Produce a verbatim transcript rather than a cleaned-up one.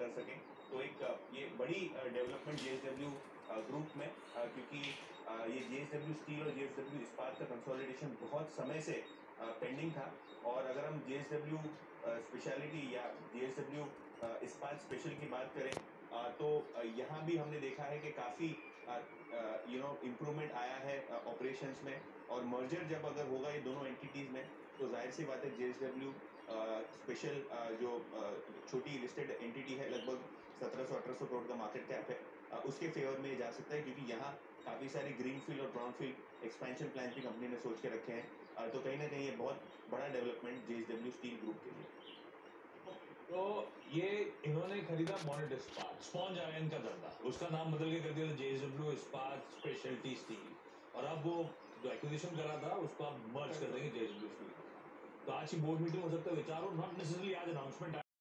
कर सकें। तो एक ये बड़ी डेवलपमेंट जेएसडब्ल्यू ग्रुप में, क्योंकि ये जेएसडब्ल्यू स्टील और जेएसडब्ल्यू इस्पात का कंसोलिडेशन बहुत समय से पेंडिंग था। और अगर हम जेएसडब्ल्यू स्पेशलिटी या जेएसडब्ल्यू इस्पात स्पेशल की बात करें, तो यहाँ भी हमने देखा है कि काफ़ी यू नो इम्प्रूवमेंट आया है ऑपरेशंस में। और मर्जर जब अगर होगा ये दोनों एंटिटीज में, तो जाहिर सी बात है जेएसडब्ल्यू स्पेशल जो छोटी लिस्टेड एंटिटी है, लगभग सत्रह सौ अठारह सौ करोड़ का मार्केट कैप है, उसके फेवर में जा सकता है, क्योंकि यहाँ काफ़ी सारी ग्रीनफील्ड और ब्राउनफील्ड एक्सपेंशन प्लान भी कंपनी ने सोच के रखे हैं। तो कहीं ना कहीं ये बहुत बड़ा डेवलपमेंट जेएसडब्ल्यू स्टील ग्रुप के लिए। तो ये इन्होंने खरीदा मॉनेट इस्पात, स्पॉन्ज आयरन का धंधा, उसका नाम बदल के कर दिया जेएसडब्ल्यू इस्पात स्पेशलिटी स्टील, और अब वो जो एक्विजिशन करा था उसको आप मर्ज कर देंगे जेएसडब्ल्यू स्टील। तो आज की बोर्ड मीटिंग हो सकता है विचार हो, नॉट नेसेसरली आज अनाउंसमेंट